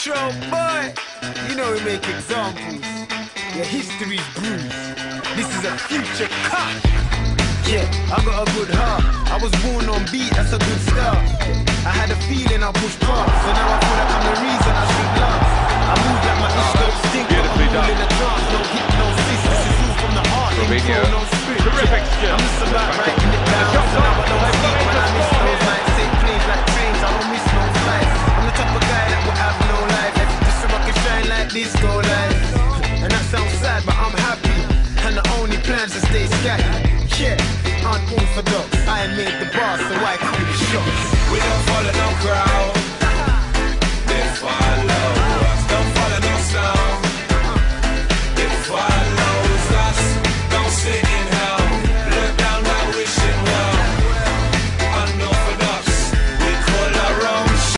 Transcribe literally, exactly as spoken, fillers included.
Intro, boy. You know we make examples. Your history's bruised. This is a future cut. Yeah, I got a good heart. I was born on beat, that's a good start. I had a feeling I'll push past, so now I feel like I'm the reason I should last. I move like my ish don't stink, but I'm all in a trance. No hypnosis, this is all from the heart. Info, no script. Terrific skill. I'm just about writing it down, so now I don't speak.